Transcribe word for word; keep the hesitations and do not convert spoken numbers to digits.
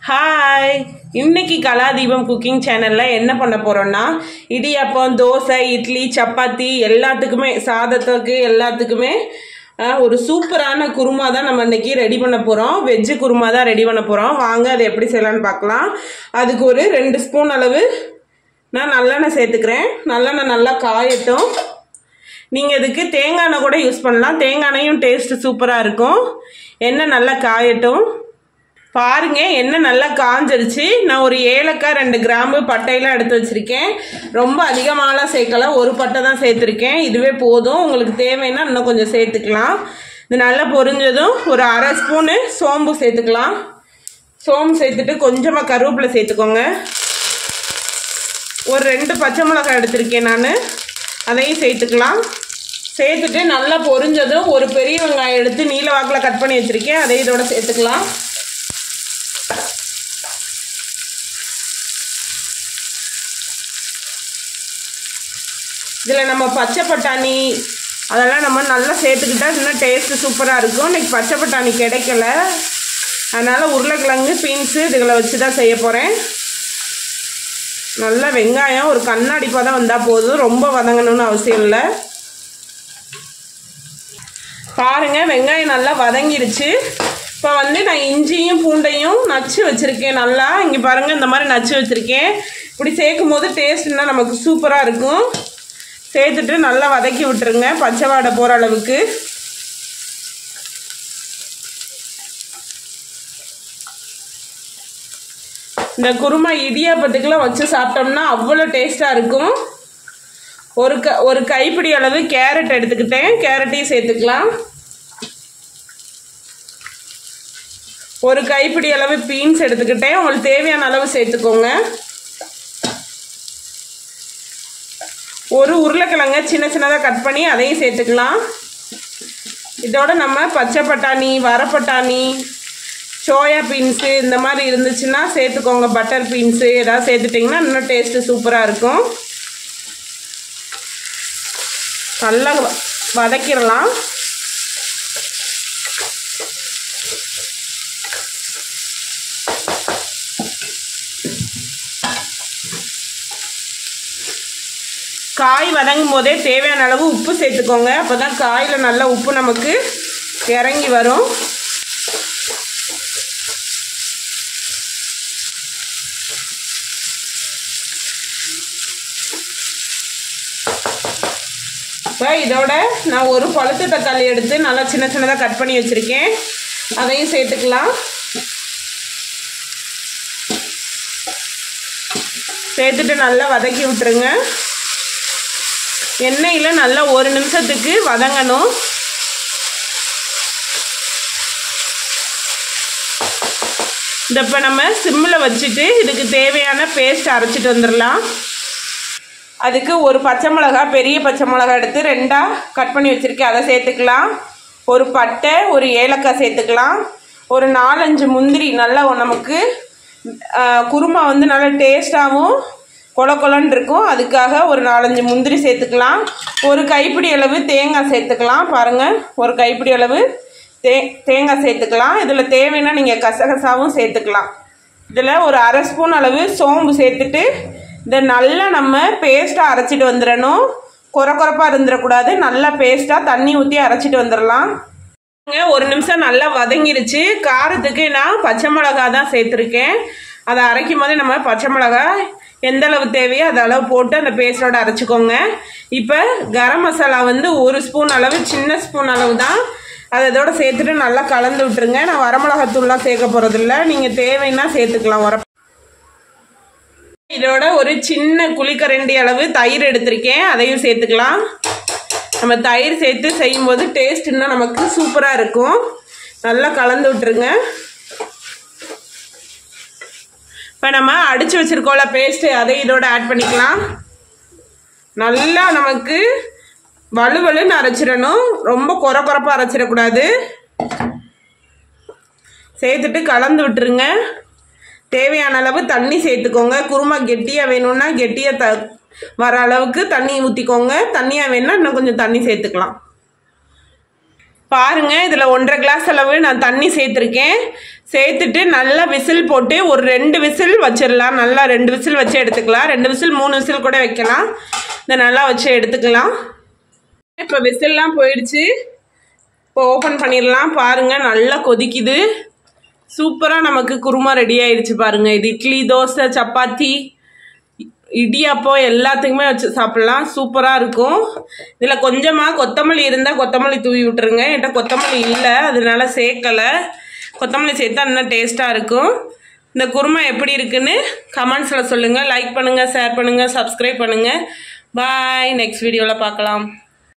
Hi, இன்னைக்கு கலாதீபம் cooking சேனல்ல என்ன பண்ண போறோம்னா இடியாப்பம், தோசை, இட்லி, சப்பாத்தி எல்லாத்துக்குமே, சாதத்துக்கு எல்லாத்துக்குமே ஒரு சூப்பரான குருமா தான் நம்ம இன்னைக்கு ரெடி பண்ண போறோம். வெஜ்ஜு குருமா தான் ரெடி பண்ண போறோம். வாங்க அதை எப்படி செய்யலாம்னு பார்க்கலாம். அதுக்கு ஒரு ரெண்டு ஸ்பூன் அளவு நான் நல்லெண்ணெய் சேர்த்துக்கிறேன். நல்லெண்ணெய் நல்லா காயட்டும். நீங்கள் இதுக்கு தேங்காய் எண்ணெய் கூட யூஸ் பண்ணலாம். தேங்காய் எண்ணெயும் டேஸ்ட் சூப்பராக இருக்கும். எண்ணெய் நல்லா காயட்டும். பாருங்க, எண்ணெய் நல்லா காஞ்சிருச்சு. நான் ஒரு ஏலக்காய், ரெண்டு கிராம்பு, பட்டையெல்லாம் எடுத்து வச்சிருக்கேன். ரொம்ப அதிகமாகலாம் சேர்க்கல, ஒரு பட்டை தான் சேர்த்துருக்கேன். இதுவே போதும். உங்களுக்கு தேவைன்னா இன்னும் கொஞ்சம் சேர்த்துக்கலாம். இது நல்லா பொரிஞ்சதும் ஒரு அரை ஸ்பூனு சோம்பு சேர்த்துக்கலாம். சோம்பு சேர்த்துட்டு கொஞ்சமாக கருவேப்பிலை சேர்த்துக்கோங்க. ஒரு ரெண்டு பச்சை மிளகாய் எடுத்திருக்கேன் நான், அதையும் சேர்த்துக்கலாம். சேர்த்துட்டு நல்லா பொரிஞ்சதும் ஒரு பெரிய வெங்காயம் எடுத்து நீல வாக்கில் கட் பண்ணி வச்சுருக்கேன், அதை இதோட சேர்த்துக்கலாம். இதில் நம்ம பச்சை பட்டாணி அதெல்லாம் நம்ம நல்லா சேர்த்துக்கிட்டா இன்னும் டேஸ்ட்டு சூப்பராக இருக்கும். இன்றைக்கி பச்சை பட்டாணி கிடைக்கல, அதனால் உருளைக்கிழங்கு, பீன்ஸு இதுகளை வச்சு தான் செய்ய போகிறேன். நல்லா வெங்காயம் ஒரு கண்ணாடி பதம் வந்தால் போதும், ரொம்ப வதங்கணும்னு அவசியம் இல்லை. பாருங்கள், வெங்காயம் நல்லா வதங்கிருச்சு. இப்போ வந்து நான் இஞ்சியும் பூண்டையும் நச்சு வச்சுருக்கேன். நல்லா இங்கே பாருங்கள், இந்த மாதிரி நச்சு வச்சுருக்கேன். இப்படி சேர்க்கும் போது டேஸ்ட்னா நமக்கு சூப்பராக இருக்கும். சேர்த்துட்டு நல்லா வதக்கி விட்டுருங்க, பச்சை வாடை போகிற அளவுக்கு. இந்த குருமா இடியாப்பத்துக்கெல்லாம் வச்சு சாப்பிட்டோம்னா அவ்வளோ டேஸ்ட்டாக இருக்கும். ஒரு க ஒரு கைப்பிடி அளவு கேரட் எடுத்துக்கிட்டேன், கேரட்டையும் சேர்த்துக்கலாம். ஒரு கைப்பிடி அளவு பீன்ஸ் எடுத்துக்கிட்டேன், உங்களுக்கு தேவையான அளவு சேர்த்துக்கோங்க. ஒரு உருளைக்கிழங்க சின்ன சின்னதாக கட் பண்ணி அதையும் சேர்த்துக்கலாம். இதோட நம்ம பச்சை பட்டாணி, வரப்பட்டாணி, சோயா பீன்ஸு இந்த மாதிரி இருந்துச்சுன்னா சேர்த்துக்கோங்க. பட்டர் பீன்ஸு ஏதாவது சேர்த்துட்டிங்கன்னா இன்னும் டேஸ்ட்டு சூப்பராக இருக்கும். நல்லா வதக்கிடலாம். காய் வதங்கும் போதே தேவையான அளவு உப்பு சேர்த்துக்கோங்க. அப்போ தான் காயில் நல்லா உப்பு நமக்கு இறங்கி வரும். இப்போ இதோட நான் ஒரு பழுத்த தக்காளி எடுத்து நல்லா சின்ன சின்னதாக கட் பண்ணி வச்சுருக்கேன், அதையும் சேர்த்துக்கலாம். சேர்த்துட்டு நல்லா வதக்கி விட்டுருங்க. எண்ணெயில் நல்லா ஒரு நிமிஷத்துக்கு வதங்கணும். இந்த இப்போ நம்ம சிம்மில் வச்சுட்டு இதுக்கு தேவையான பேஸ்ட் அரைச்சிட்டு வந்துடலாம். அதுக்கு ஒரு பச்சை மிளகா, பெரிய பச்சை மிளகா எடுத்து ரெண்டாக கட் பண்ணி வச்சுருக்கேன், அதை சேர்த்துக்கலாம். ஒரு பட்டை, ஒரு ஏலக்காய் சேர்த்துக்கலாம். ஒரு நாலஞ்சு முந்திரி, நல்லா நமக்கு குருமா வந்து நல்லா டேஸ்ட்டாகவும் கொல கொலன்னு இருக்கும், அதுக்காக ஒரு நாலஞ்சு முந்திரி சேர்த்துக்கலாம். ஒரு கைப்பிடி அளவு தேங்காய் சேர்த்துக்கலாம். பாருங்கள், ஒரு கைப்பிடி அளவு தே தேங்காய் சேர்த்துக்கலாம். இதில் தேவைன்னா நீங்கள் கசகசாவும் சேர்த்துக்கலாம். இதில் ஒரு அரை ஸ்பூன் அளவு சோம்பு சேர்த்துட்டு இதை நல்லா நம்ம பேஸ்ட்டாக அரைச்சிட்டு வந்துடணும். குறை குறைப்பாக இருந்துடக்கூடாது. நல்லா பேஸ்ட்டாக தண்ணி ஊற்றி அரைச்சிட்டு வந்துடலாம். ஒரு நிமிஷம் நல்லா வதங்கிருச்சு. காரத்துக்கு நான் பச்சை மிளகா தான் சேர்த்துருக்கேன். அதை அரைக்கும் போதே நம்ம பச்சை மிளகா எந்த அளவு தேவையோ அது அளவு போட்டு அந்த பேஸ்டோட அரைச்சிக்கோங்க. இப்போ கரம் மசாலா வந்து ஒரு ஸ்பூன் அளவு, சின்ன ஸ்பூன் அளவு தான், அதை இதோட சேர்த்துட்டு நல்லா கலந்து விட்டுருங்க. நான் வரமிளகாத்தூள்லாம் சேர்க்க போகிறதில்ல, நீங்கள் தேவைன்னா சேர்த்துக்கலாம். வர இதோட ஒரு சின்ன குழிக்கரண்டி அளவு தயிர் எடுத்திருக்கேன், அதையும் சேர்த்துக்கலாம். நம்ம தயிர் சேர்த்து செய்யும்போது டேஸ்ட் இன்னும் நமக்கு சூப்பராக இருக்கும். நல்லா கலந்து விட்டுருங்க. இப்போ நம்ம அடித்து வச்சுருக்கோம்ல பேஸ்ட்டு, அதை இதோட ஆட் பண்ணிக்கலாம். நல்லா நமக்கு வலுவலுன்னு அரைச்சிடணும், ரொம்ப குறை குறைப்பாக அரைச்சிடக்கூடாது. சேர்த்துட்டு கலந்து விட்டுருங்க. தேவையான அளவு தண்ணி சேர்த்துக்கோங்க. குருமா கெட்டியாக வேணும்னா கெட்டியாக த வர அளவுக்கு தண்ணி ஊற்றிக்கோங்க. தண்ணியாக வேணும்னா இன்னும் கொஞ்சம் தண்ணி சேர்த்துக்கலாம். பாருங்கள், இதில் ஒன்றரை கிளாஸ் அளவு நான் தண்ணி சேர்த்துருக்கேன். சேர்த்துட்டு நல்லா விசில் போட்டு ஒரு ரெண்டு விசில் வச்சிடலாம். நல்லா ரெண்டு விசில் வச்சு எடுத்துக்கலாம். ரெண்டு விசில் மூணு விசில் கூட வைக்கலாம். இதை நல்லா வச்சு எடுத்துக்கலாம். இப்போ விசில்லாம் போயிடுச்சு. இப்போ ஓப்பன் பண்ணிடலாம். பாருங்கள், நல்லா கொதிக்குது. சூப்பராக நமக்கு குருமா ரெடி ஆயிடுச்சு பாருங்கள். இது இட்லி, தோசை, சப்பாத்தி, இடியாப்பம் எல்லாத்துக்குமே வச்சு சாப்பிட்லாம். சூப்பராக இருக்கும். இதில் கொஞ்சமாக கொத்தமல்லி இருந்தால் கொத்தமல்லி தூவி விட்டுருங்க. என்கிட்ட கொத்தமல்லி இல்லை, அதனால சேர்க்கலை. கொத்தமல்லி சேர்த்தா இன்னும் டேஸ்ட்டாக இருக்கும். இந்த குருமா எப்படி இருக்குன்னு கமெண்ட்ஸில் சொல்லுங்கள். லைக் பண்ணுங்கள், ஷேர் பண்ணுங்கள், சப்ஸ்கிரைப் பண்ணுங்கள். பாய். நெக்ஸ்ட் வீடியோவில் பார்க்கலாம்.